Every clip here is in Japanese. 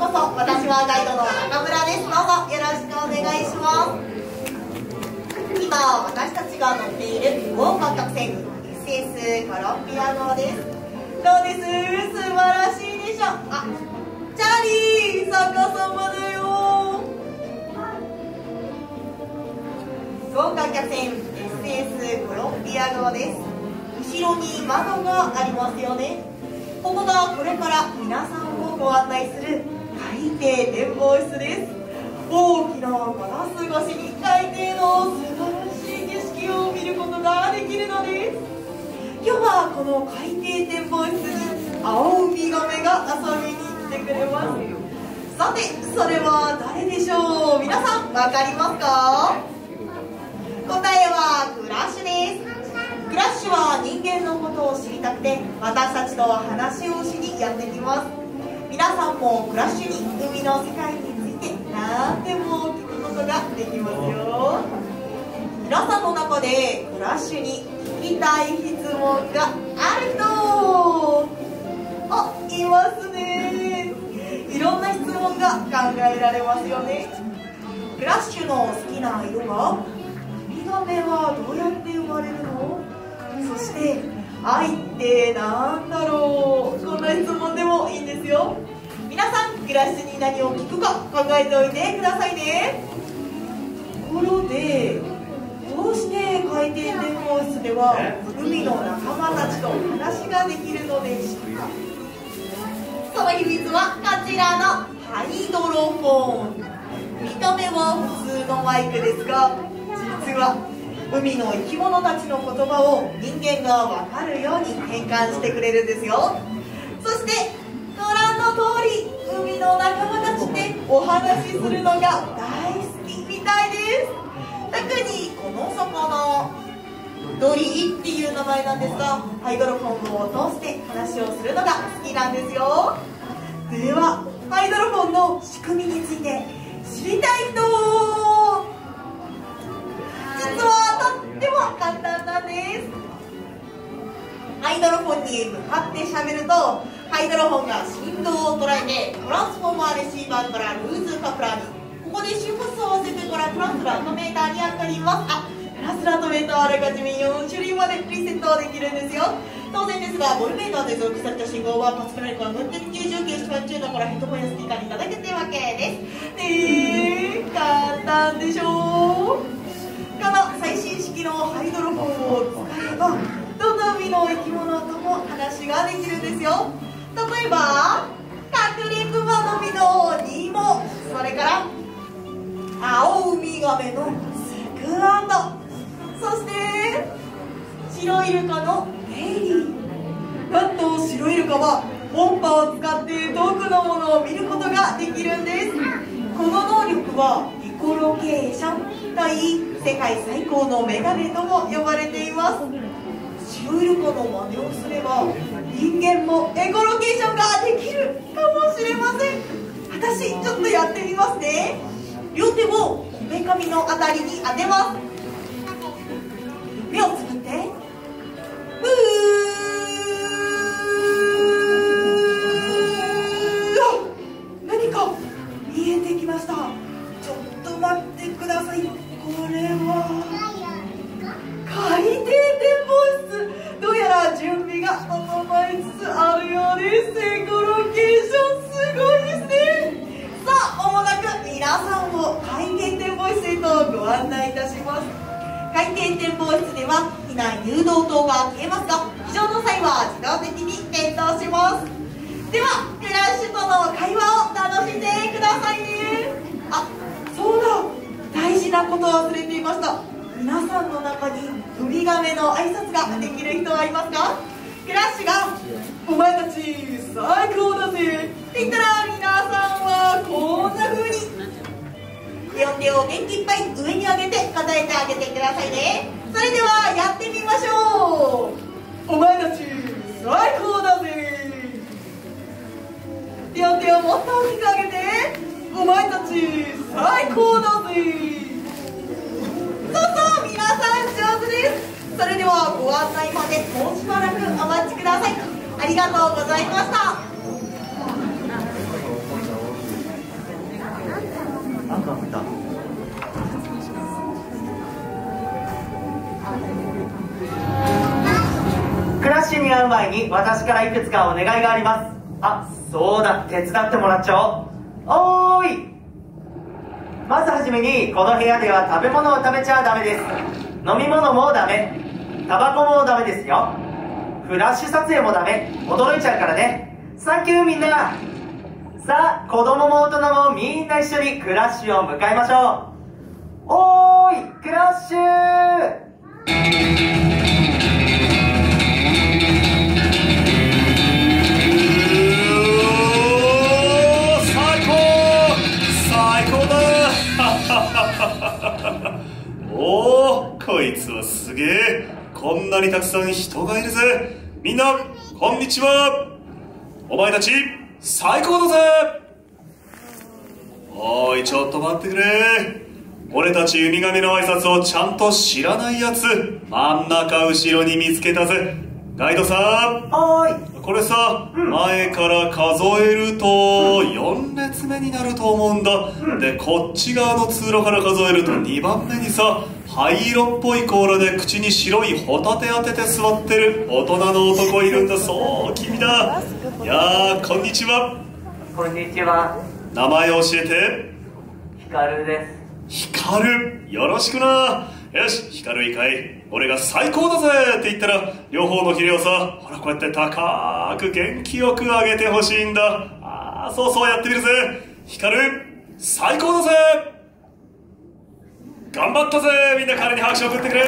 うぞ。私はガイドの中村です。どうぞよろしくお願いします。今私たちが乗っている豪華客船 SS コロンビア号です。どうです？素晴らしいでしょ。あ、チャーリー逆さまだよ。豪華客船 SS コロンビア号です。後ろに窓がありますよね。ここがこれから皆さんをご案内する海底展望室です。大きなガラス越しに海底の素晴らしい景色を見ることができるのです。今日はこの海底展望室に青ウミガメが遊びに来てくれます。さて、それは誰でしょう？皆さん分かりますか？答えはクラッシュです。クラッシュは人間のことを知りたくて私たちと話をしにやってきます。皆さんもクラッシュに海の世界について何でも聞くことができますよ。皆さんの中でクラッシュに聞きたい質問がある人、あ、いますね。いろんな質問が考えられますよね。クラッシュの好きな色は？ウミガメはどうやって生まれるの？そして愛ってなんだろう？こんな質問でもいいんですよ。皆さんクラッシュに何を聞くか考えておいてくださいね。ところで、どうして海底展望室では海の仲間たちと話ができるのでしょうか？その秘密はこちらのハイドロフォン。見た目は普通のマイクですが、実は海の生き物たちの言葉を人間が分かるように変換してくれるんですよ。そしてご覧の通り、海の仲間たちでお話しするのが大好きみたいです。特にこの魚ドリーっていう名前なんですが、ハイドロフォンを通して話をするのが好きなんですよ。ではハイドロフォンの仕組みについて知りたい人、実はとっても簡単なんです。ハイドロフォンに向かって喋ると、ハイドロフォンが振動を捉えてトランスフォーマーレシーバーからルーズカプラーに、ここで周波数を合わせてからトランスラートメーターに当たります。あ、トランスラートメーターはあらかじめ4種類までリセットできるんですよ。当然ですが、ボルメーターで属された信号はパスプライから運転90系指チューナーからヘッドホンやスピーカーにいただけてわけです。簡単でしょう？この最新式のハイドロフォンを使えば、どの海の生き物とも話ができるんですよ。例えばカクレクマノミのニモ、それから青ウミガメのスクワント、そして白イルカのレイリー。なんと白イルカは音波を使って遠くのものを見ることができるんです。この能力はエコロケーションといい、世界最高のメガネとも呼ばれています。白イルカの真似をすれば人間もエコロケーションができるかもしれません。私ちょっとやってみますね。両手をこめかみのあたりに当てます。目をつぶって、何か見えてきました。ちょっと待ってください。これは海底展望室。どうやら準備が整いつつあるようです。エコロケーションすごいですね。さあ、間もなく皆さんを海底展望室へとご案内いたします。海底展望室では機内誘導灯が消えますが、非常の際は自動的に点灯します。ではクラッシュとの会話を楽しんでくださいね。あ、そうだ、大事なことを忘れていました。皆さんの中にウミガメの挨拶ができる人はいますか？クラッシュがお前たち最高だぜって言ったら、皆さんはこんな風に両手を元気いっぱい上に上げて答えてあげてくださいね。それではやってみましょう。お前たち最高だぜ。両手をもっと大きく上げて、お前たち最高だぜ。そうそう、皆さん上手です。それではご案内までもうしばらくお待ちください。ありがとうございました。 に会う前に私からいくつかお願いがあります。あ、そうだ、手伝ってもらっちゃおう。おーい。まずはじめに、この部屋では食べ物を食べちゃダメです。飲み物もダメ、タバコもダメですよ。フラッシュ撮影もダメ、驚いちゃうからね。サンキューみんな。さあ、子供も大人もみんな一緒にクラッシュを迎えましょう。おーい、クラッシュー。 おー、こいつはすげえ。こんなにたくさん人がいるぜ。みんなこんにちは。お前たち最高だぜ。おい、ちょっと待ってくれ。俺たちウミガメの挨拶をちゃんと知らないやつ、真ん中後ろに見つけたぜ。ガイドさん。 はーい。 これさ、前から数えると4列目になると思うんだ。で、こっち側の通路から数えると2番目にさ、灰色っぽい甲羅で口に白いホタテ当てて座ってる大人の男いるんだ。そう、君だ。いやー、こんにちは。 こんにちは。 名前教えて。 ヒカルです。 ヒカル、よろしくな。よし、ヒカルいいかい。俺が最高だぜって言ったら、両方のヒレをさ、ほらこうやって高く元気よく上げてほしいんだ。ああ、そうそう、やってみるぜ。ヒカル、最高だぜ。頑張ったぜ。みんな彼に拍手を送ってくれ。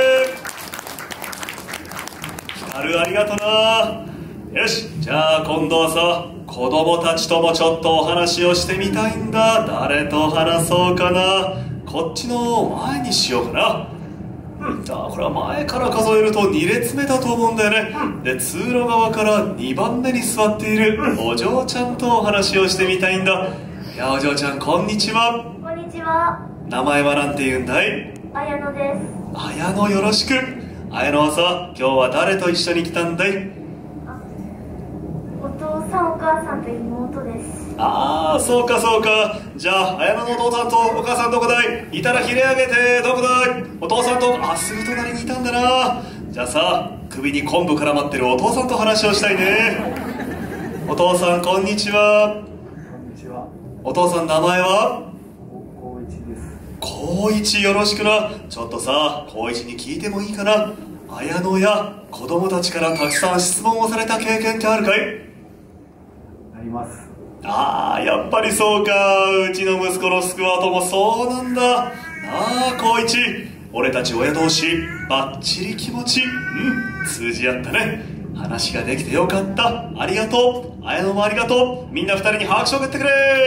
ヒカル、ありがとな。よし、じゃあ今度はさ、子供たちともちょっとお話をしてみたいんだ。誰と話そうかな。こっちの前にしようかな。じゃあこれは前から数えると2列目だと思うんだよね。で、通路側から2番目に座っているお嬢ちゃんとお話をしてみたいんだ。いや、お嬢ちゃん、こんにちは。 こんにちは。 名前はなんて言うんだい？ 綾乃です。 綾乃、よろしく。綾乃はさ、今日は誰と一緒に来たんだい？ お父さんお母さんと妹です。 ああ、そうかそうか。じゃあ綾乃のお父さんとお母さんどこだい？いたらひれ上げて。どこだい？お父さんと、あ、すぐ隣にいたんだな。じゃあさ、首に昆布絡まってるお父さんと話をしたいね。お父さん、こんにちは。 こんにちは。 お父さん、名前は？ 高一です。 高一、よろしくな。ちょっとさ、高一に聞いてもいいかな。綾乃や子供たちからたくさん質問をされた経験ってあるかい？ あります。 ああ、やっぱりそうか。うちの息子のスクワートもそうなんだ。なあ、高一。俺たち親同士、バッチリ気持ち。通じ合ったね。話ができてよかった。ありがとう。綾乃もありがとう。みんな二人に拍手を送ってくれ。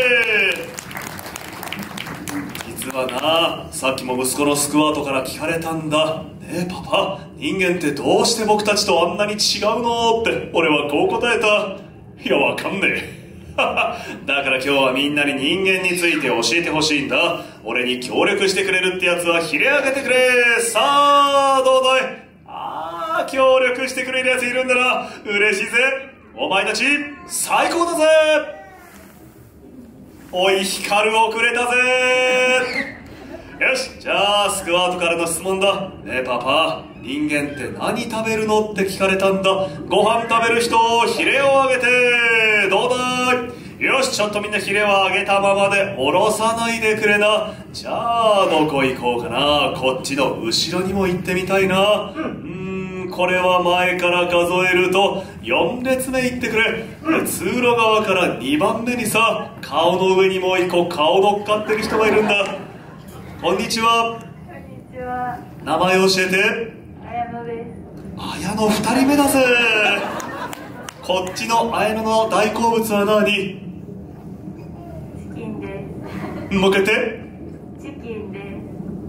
実はな、さっきも息子のスクワートから聞かれたんだ。ねえパパ、人間ってどうして僕たちとあんなに違うのって、俺はこう答えた。いや、わかんねえ。だから今日はみんなに人間について教えてほしいんだ。俺に協力してくれるってやつはひれ上げてくれ。さあ、どうだい？ああ、協力してくれるやついるんだな。嬉しいぜ。お前たち最高だぜ。おい、ヒカルをくれたぜ。よし、じゃあスクワートからの質問だ。ねえパパ、人間って何食べるのって聞かれたんだ。ご飯食べる人、ヒレをあげて。どうだい？よし、ちょっとみんなヒレはあげたままで下ろさないでくれな。じゃあどこ行こうかな。こっちの後ろにも行ってみたいな。これは前から数えると4列目行ってくれ。通路側から2番目にさ、顔の上にもう1個顔乗っかってる人がいるんだ。こんにちは。 こんにちは。 名前教えて。 綾乃です。 綾乃2人目だぜ。こっちの綾乃の大好物は何？ チキンです。 もう一回言って。 チキンです。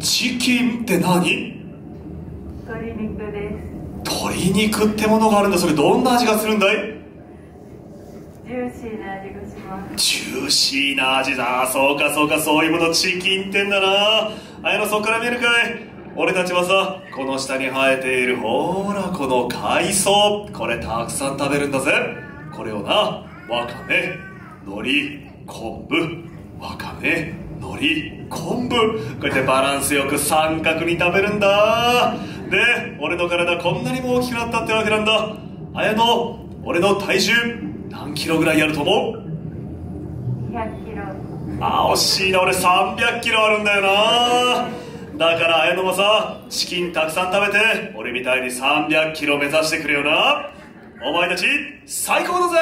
チキンって何？ 鶏肉です。 鶏肉ってものがあるんだ。それどんな味がするんだい？ ジューシーな味がします。 ジューシーな味だ。そうかそうか、そういうものチキンってんだな。綾乃、そっから見えるかい？俺たちはさ、この下に生えているほらこの海藻、これたくさん食べるんだぜ。これをな、わかめ、海苔、昆布、わかめ、海苔、昆布、こうやってバランスよく三角に食べるんだ。で、俺の体こんなにも大きくなったってわけなんだ。 綾乃、俺の体重何キロぐらいあると思う？ 100キロ。 惜しいな。俺300キロあるんだよな。だから綾乃もさ、チキンたくさん食べて俺みたいに300キロ目指してくれよな。お前たち最高だぜ。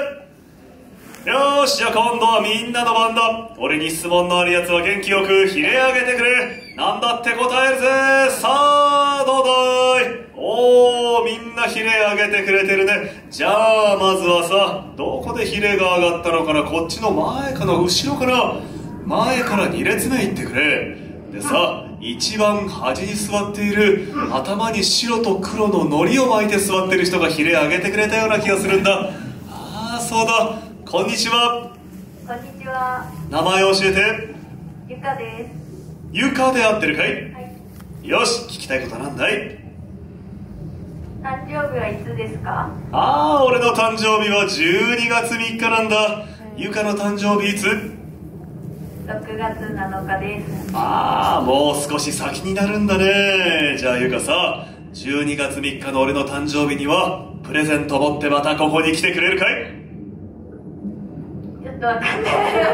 よーし、じゃあ今度はみんなの番だ。俺に質問のあるやつは元気よくひれ上げてくれ。なんだって答えるぜ。さあどうだい？おー、みんなひれ上げてくれてるね。じゃあまずはさ、どこでひれが上がったのかな。こっちの前かな、後ろかな。前から2列目行ってくれ。でさ、一番端に座っている、頭に白と黒の糊を巻いて座ってる人がひれ上げてくれたような気がするんだ。そうだ。こんにちは。 こんにちは。 名前を教えて。 ゆかです。 ゆかで合ってるかい？ はい。 よし、聞きたいことはなんだい？ 誕生日はいつですか？ 俺の誕生日は12月3日なんだ。ゆかの誕生日いつ ？6月7日です。 もう少し先になるんだね。じゃあゆかさ、12月3日の俺の誕生日にはプレゼント持ってまたここに来てくれるかい？ ちょっとわかんない。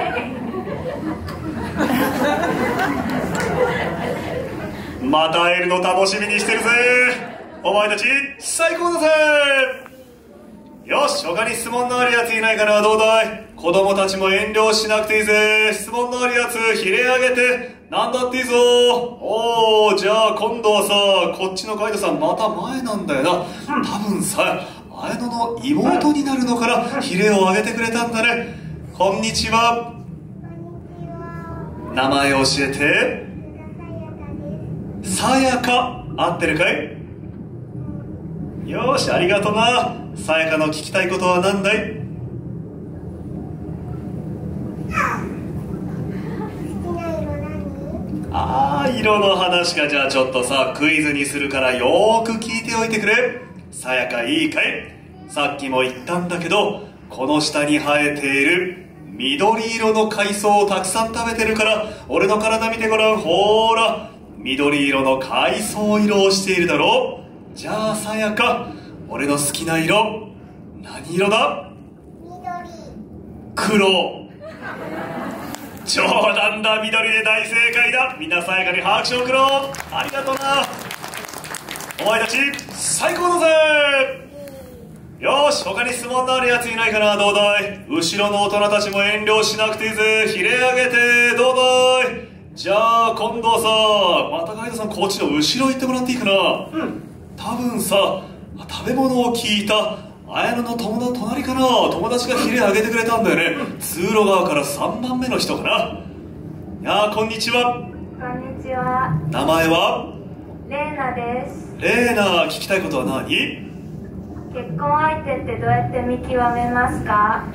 また会えるの楽しみにしてるぜ。お前たち最高だぜ。よし、他に質問のあるやついないかな。どうだい？子供たちも遠慮しなくていいぜ。質問のあるやつひれ上げてなんだっていいぞ。じゃあ今度はさ、こっちのガイドさんまた前なんだよな。多分さ、綾乃の妹になるのからひれを上げてくれたんだね。こんにちは。名前教えて。さやか。合ってるかい？よし、ありがとな。さやかの聞きたいことは何だい？色の話か。じゃあちょっとさ、クイズにするからよーく聞いておいてくれ。さやかいいかい？さっきも言ったんだけど、この下に生えている緑色の海藻をたくさん食べてるから、俺の体見てごらん。ほーら、緑色の海藻色をしているだろう。じゃあさやか、俺の好きな色何色だ？黒。冗談だ。緑で大正解だ。みんなさやかに拍手を送ろう。ありがとうな。お前たち最高だぜ。よし、他に質問のあるやついないかな。どうだい？後ろの大人たちも遠慮しなくていいぜ。ひれ上げて。どうだい？じゃあ今度はさ、またガイドさんこっちの後ろ行ってもらっていいかな。多分さ、食べ物を聞いた綾乃の隣かな。友達がひれ上げてくれたんだよね。通路側から3番目の人かな。こんにちは。 こんにちは。 名前は？ レーナです。 レーナ、聞きたいことは何？ 結婚相手ってどうやって見極めますか？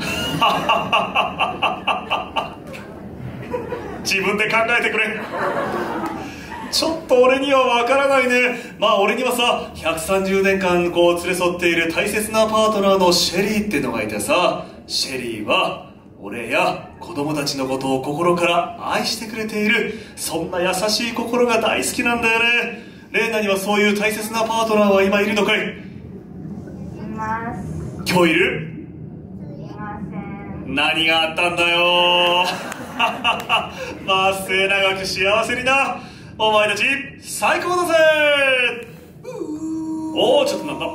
自分で考えてくれ。ちょっと俺にはわからないね。俺にはさ、130年間こう連れ添っている大切なパートナーのシェリーってのがいてさ、シェリーは俺や子供たちのことを心から愛してくれている。そんな優しい心が大好きなんだよね。レーナにはそういう大切なパートナーは今いるのかい？ います。 今日いる？ いません。 何があったんだよ。末永く幸せにな。お前たち最高だぜ。ちょっとなんだ。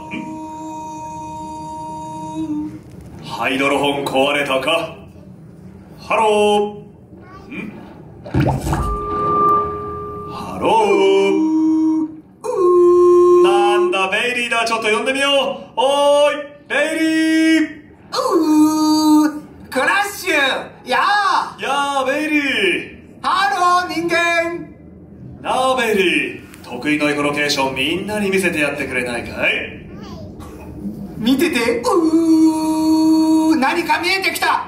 ハイドロホン壊れたか？ハロー。ハロー。なんだベイリーだ。ちょっと呼んでみよう。おーいベイリー。 クラッシュ。やーベイリー。 ハロー人間。 なあベイリー、得意のエコロケーションみんなに見せてやってくれないかい？ 見てて。何か見えてきた。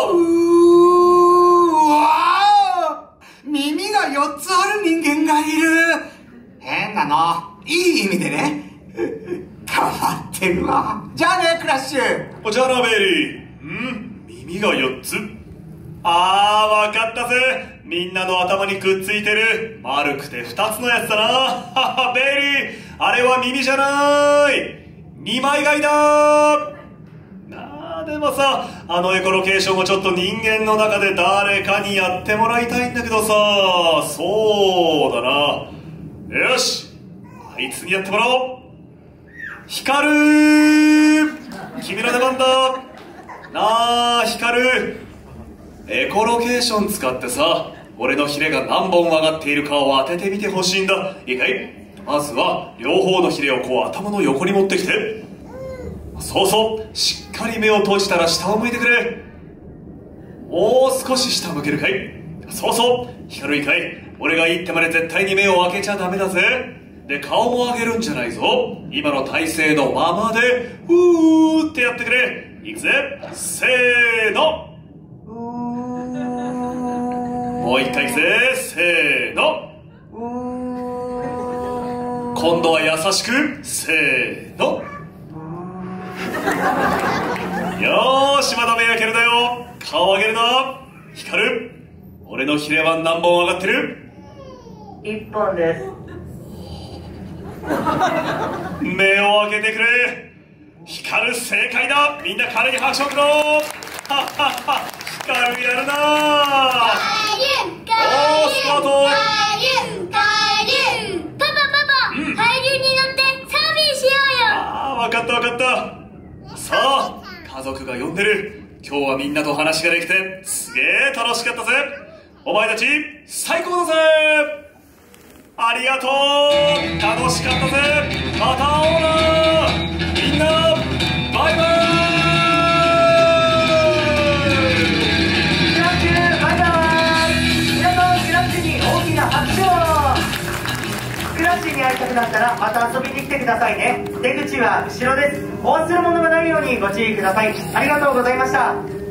耳が4つある人間がいる。変なの。いい意味でね。変わってるわ。じゃあねクラッシュ。 じゃあなベイリー。耳が4つ。わかったぜ。みんなの頭にくっついてる丸くて2つのやつだな。ベイリー、あれは耳じゃない。 2枚買いだ。でもさ、あのエコロケーションをちょっと人間の中で誰かにやってもらいたいんだけどさ。そうだな。よし、あいつにやってもらおう。光る、君の出番だ。なあ光る、エコロケーション使ってさ、俺のヒレが何本曲がっているかを当ててみてほしいんだ。いいかい？まずは両方のヒレをこう頭の横に持ってきて、そうそう、しっかり目を閉じたら下を向いてくれ。もう少し下を向けるかい？そうそう、光るいかい？俺が言ってまで絶対に目を開けちゃダメだぜ。で、顔も上げるんじゃないぞ。今の体勢のままでふーってやってくれ。いくぜ、せーの。もう一回いくぜ、せーの。今度は優しく、せーの。よーし、まだ目開けるだよ。顔上げるな。光る、俺のヒレは何本上がってる ？1本です。 目を開けてくれ。光る、正解だ。みんな彼に拍手を送ろう。光るやるな。おー、スタート。 パパ、海流に乗ってサーフィンしようよ。 あー、分かった分かった。さあ、家族が呼んでる。今日はみんなと話ができてすげえ楽しかったぜ。お前たち最高だぜ。ありがとう、楽しかったぜ。また会おうな。みんなバイバイ。 クラッチ、バイバイ。皆さん、クラッチに大きな拍手を。クラッチに会いたくなったらまた遊びに来てくださいね。出口は後ろです。お忘れ物がないようにご注意ください。ありがとうございました。